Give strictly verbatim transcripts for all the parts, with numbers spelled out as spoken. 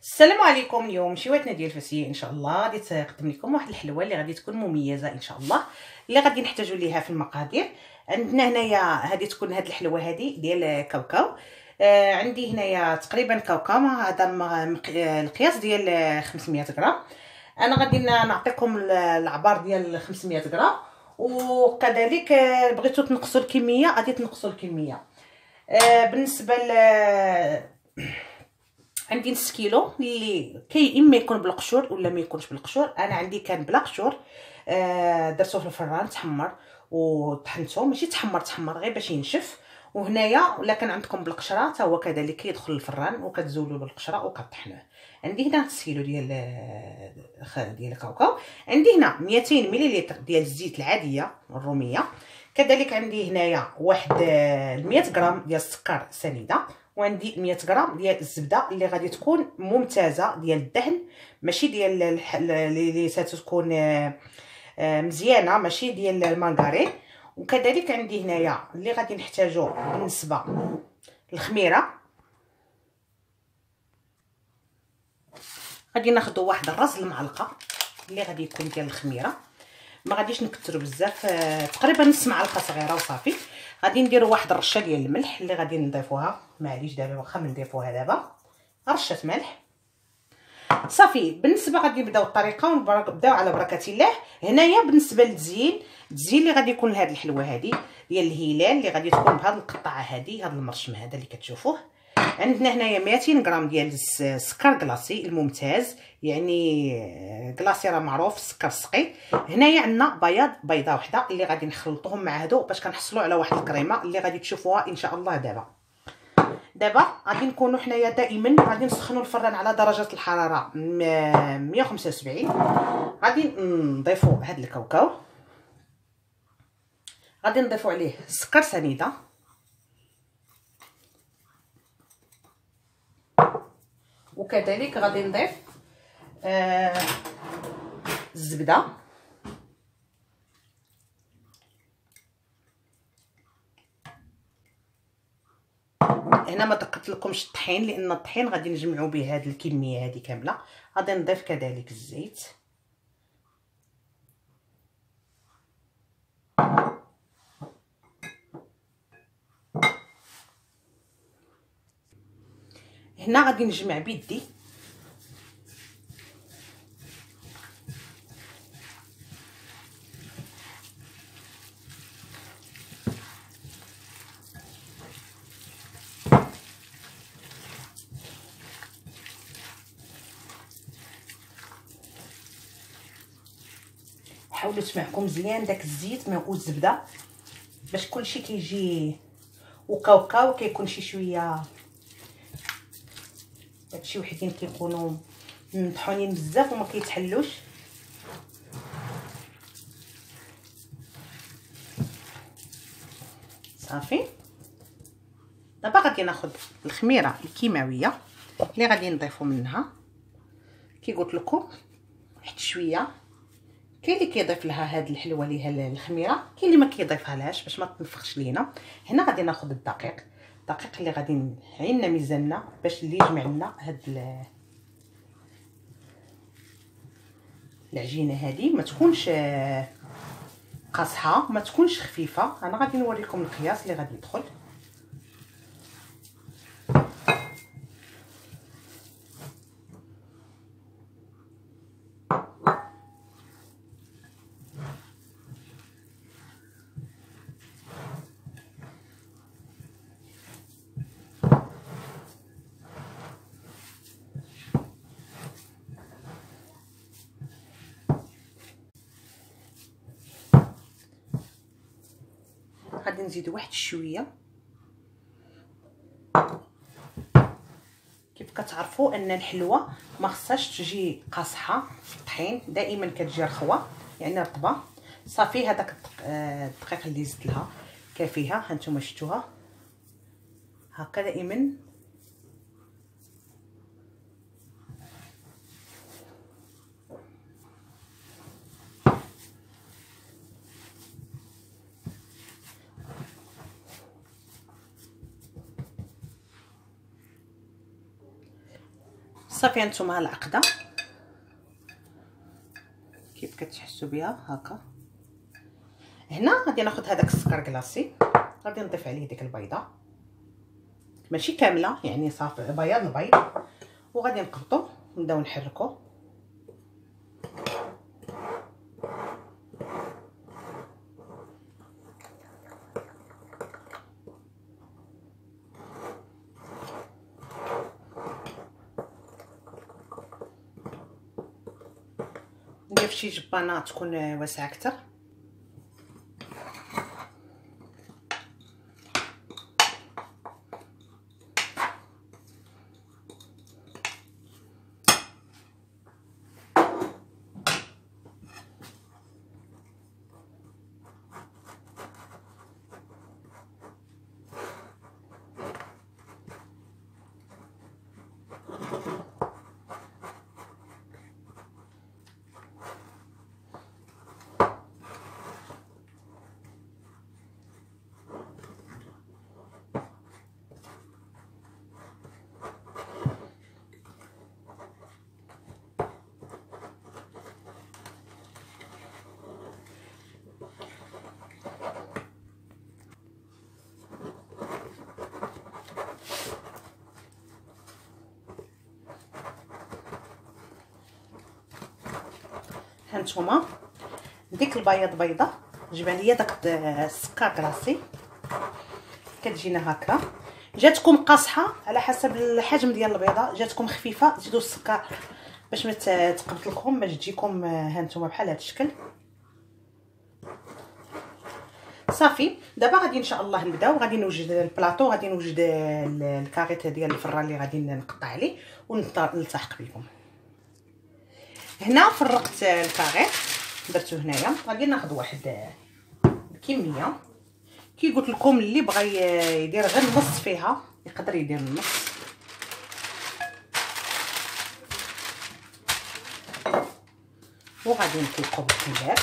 السلام عليكم. اليوم شويتنا ديال الفاسيه ان شاء الله غادي تقدم لكم واحد الحلوه اللي غادي تكون مميزه ان شاء الله، اللي غادي نحتاجوا ليها في المقادير. عندنا هنايا غادي تكون هاد الحلوه هذه ديال كاوكاو. آه عندي هنايا تقريبا كاوكاو، هذا القياس ديال خمسمية غرام. انا غادي نعطيكم العبار ديال خمسمية غرام، وكذلك بغيتو تنقصوا الكميه غادي تنقصوا الكميه. آه بالنسبه ل عندي نص كيلو اللي كي اما يكون بالقشور ولا ما يكونش بالقشور. انا عندي كان بلا قشور، آه درتو في الفران تحمر وطحنته، ماشي تحمر تحمر غير باش ينشف. وهنايا ولا كان عندكم بالقشره حتى هو كذلك كيدخل الفران وكتزولوا بالقشره وكطحنوه. عندي هنا نص كيلو ديال ديال الكاوكاو. عندي هنا مئتين مليلتر ديال الزيت العاديه الروميه. كذلك عندي هنايا واحد مئة غرام ديال السكر سنيده، وعندي مئة غرام ديال الزبده اللي غادي تكون ممتازه ديال الدهن، ماشي ديال اللي ستكون مزيانه، ماشي ديال المارغرين. وكذلك عندي هنايا اللي غادي نحتاجو بالنسبه للخميره، غادي ناخذ واحد الراس المعلقه اللي غادي يكون ديال الخميره، ما غاديش نكثروا بزاف، تقريبا نص معلقه صغيره وصافي. غادي نديروا واحد الرشه ديال الملح اللي غادي نضيفوها، معليش دابا واخا نضيفوها دابا رشه ملح صافي. بالنسبه غادي نبداو الطريقه ونبداو على بركه الله. هنايا بالنسبه للتزيين، التزيين اللي غادي يكون لهاد الحلوه هذه ديال الهلال اللي غادي تكون بهاد القطعه هذه، هاد المرشم هذا اللي كتشوفوه. عندنا هنايا مئتين غرام ديال السكر كلاصي الممتاز، يعني كلاصي راه معروف السكر السقي. هنايا عندنا بياض بيضه وحده اللي غادي نخلطوهم مع هادو باش كنحصلوا على واحد الكريمه اللي غادي تشوفوها ان شاء الله. دابا دابا غادي نكونوا حنايا دائما غادي نسخنوا الفران على درجه الحراره مئة وخمسة وسبعين. غادي نضيفوا هاد الكاوكاو، غادي نضيفوا عليه السكر سنيده، وكذلك غادي نضيف آه الزبده، هنا ما ذكرت لكمش الطحين لان الطحين غادي نجمعوا به هذه الكميه هذه كامله. غادي نضيف كذلك الزيت، هنا غادي نجمع بيدي حاولوا تسمعكم مزيان داك الزيت مع الزبده باش كلشي كيجي، وكاوكاو كيكون شي شويه داكشي وحدين كيكونوا مطحونين بزاف وما كيتحلوش. صافي دابا غادي ناخذ الخميره الكيماويه اللي غادي نضيفو منها كي قلت لكم واحد شويه. كاين اللي كيضيف لها هاد الحلوه ليها الخميره، كاين اللي ما كيضيفها لهاش باش ما تنفخش لينا. هنا غادي ناخذ الدقيق، الدقيق اللي غادي عيننا ميزاننا باش اللي يجمع لنا هاد العجينه هذه ما تكونش قاصحه ما تكونش خفيفه. انا غادي نوريكم القياس اللي غادي يدخل. غادي نزيد واحد شويه. كيف كتعرفوا ان الحلوه ما خصهاش تجي قاصحه في الطحين، دائما كتجي رخوه يعني رطبه. صافي هذاك الدقيق اللي زدت لها كافيها، ها نتوما شفتوها هكا دائما. صافي هانتوما العقده كيف كتحسوا بها هكا. هنا غادي ناخذ هذاك السكر كلاصي، غادي نضيف عليه ديك البيضه ماشي كامله يعني صافي بياض البيض، وغادي نقبطو نبداو نحركو. ندير شي جبانه تكون واسعه اكثر. هانتوما ديك البياض بيضه جبان ليا داك السكر كلاصي، كتجينا هكا. جاتكم قاصحه على حسب الحجم ديال البيضه، جاتكم خفيفه زيدوا السكر باش ما تقبط لكم، باش تجيكم هانتوما بحال هذا الشكل. صافي دابا غادي ان شاء الله نبداو، غادي نوجد البلاطو، غادي نوجد الكاريط ديال الفران اللي غادي نقطع عليه ونلتحق بكم. هنا فرقت الكاريط درتو هنايا، غادي ناخذ واحد الكميه كي قلت لكم اللي بغى يدير غير النص فيها يقدر يدير النص. وغادي نطلقو بالخلاط.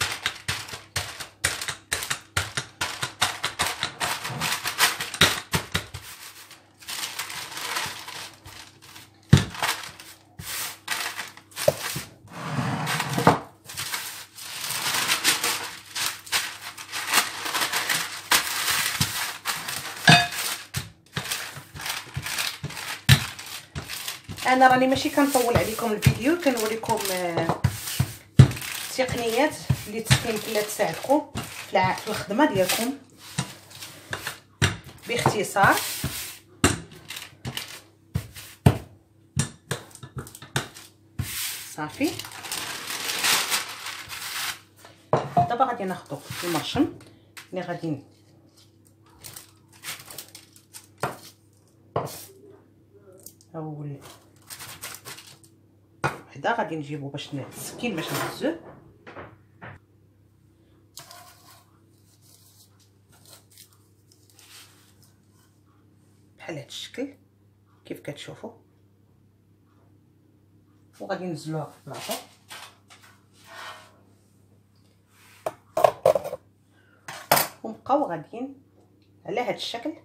انا راني ماشي كنطول عليكم الفيديو، كنوريكم التقنيات اللي تمكن تساعدكم في الخدمه ديالكم باختصار. صافي دابا غادي ناخذ المرشم اللي غادي اول وحده غادي نجيبو باش السكين باش نهزوه. بحال هاد الشكل كيف كتشوفوا، وغادي ننزلوها في البلاطو. ونبقاو غاديين على هاد الشكل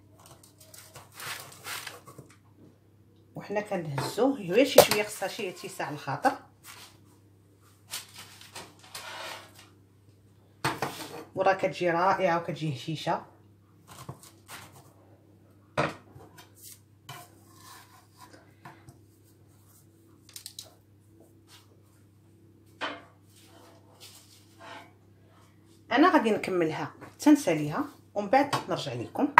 وحنا كنهزوه غير شي شويه، خصها شي اتساع الخاطر. وراه كتجي رائعه وكتجي هشيشه. انا غادي نكملها تنساليها ومن بعد نرجع لكم.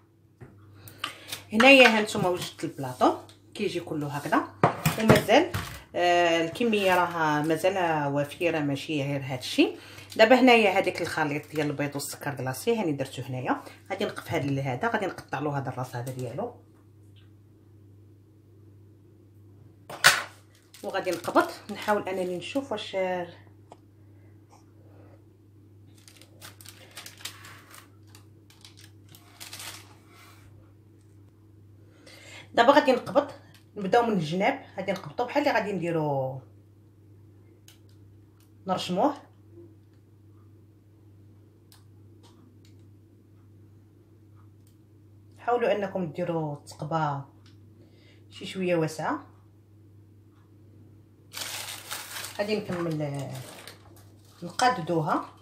هنايا هانتوما وجدت البلاطو كيجي كله هكذا، ومازال آه الكميه راه مازال وفيره ماشي غير هادشي. دابا هنايا هذيك الخليط ديال البيض والسكر كلاصي هاني درتو هنايا، غادي نقف هذا هذا غادي نقطع له هذا الراس هذا ديالو، وغادي نقبط نحاول انني نشوف واش دابا غادي نقبط. نبداو من الجناب، غادي نقبطو بحال اللي غادي نديرو نرشموه. حاولوا انكم ديروا الثقبه شي شويه واسعه. غادي نكمل نقادوها،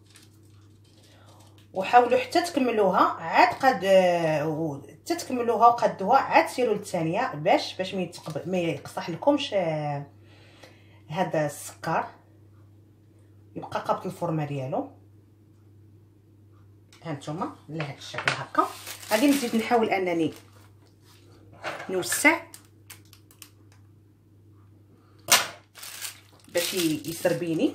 وحاولوا حتى تكملوها عاد قد حتى تكملوها وقدوها عاد سيروا للثانيه باش باش ما يتقب... ما يقصح لكمش هذا السكر، يبقى قابط الفورمه ديالو. هانتوما على هذا الشكل هكا. غادي نزيد نحاول انني نوسع باش يسربيني.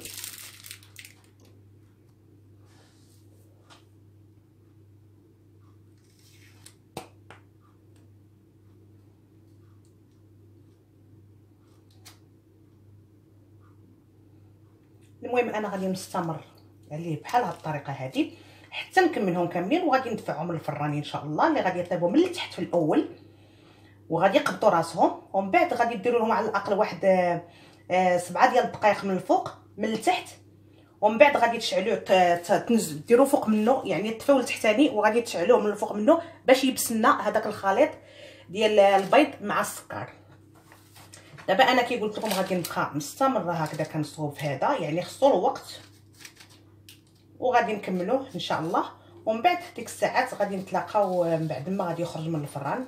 المهم انا غادي نستمر عليه بحال هاد الطريقه هذه حتى نكملهم كاملين، وغادي ندفعهم للفران ان شاء الله، اللي غادي يطيبوا من التحت في الاول وغادي يقبطوا راسهم، ومن بعد غادي ديروا لهم على الاقل واحد آه سبعة ديال الدقائق من الفوق من التحت، ومن بعد غادي تشعلوه تنزل ديروا فوق منه، يعني تطفيوه التحتاني وغادي تشعلوه من الفوق منه باش يبس لنا هذاك الخليط ديال البيض مع السكر. دابا انا كي قلت لكم غادي نبقى مستمره هكذا كنصوب في هذا، يعني خصو الوقت وغادي نكملوه ان شاء الله، ومن بعد ديك الساعات غادي نتلاقاو من بعد ما غادي يخرج من الفران.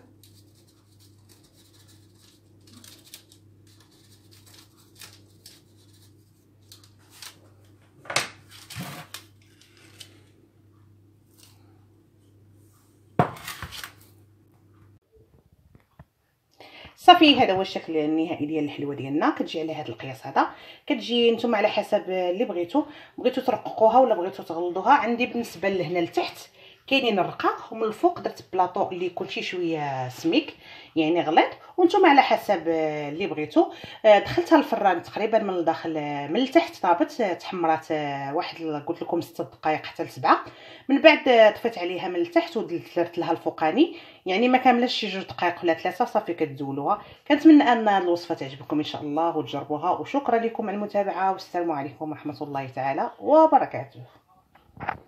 صافي هذا هو الشكل النهائي ديال الحلوه ديالنا. كتجي على هذا القياس هذا، كتجي نتوما على حسب اللي بغيتو، بغيتو ترققوها ولا بغيتو تغلظوها. عندي بالنسبه لهنا لتحت كاينين الرقاق، ومن الفوق درت بلاطو اللي يكون شي شويه سميك يعني غليظ، وانتم على حسب اللي بغيتو. دخلتها الفران تقريبا من الداخل من التحت طابت تحمرات واحد قلت لكم ستة دقائق حتى لسبعة، من بعد طفيت عليها من التحت ودرت لها الفوقاني يعني ما كاملاش شي جوج دقائق ولا ثلاثه صافي كتزولوها. كنتمنى ان الوصفه تعجبكم ان شاء الله وتجربوها، وشكرا لكم على المتابعه، والسلام عليكم ورحمه الله تعالى وبركاته.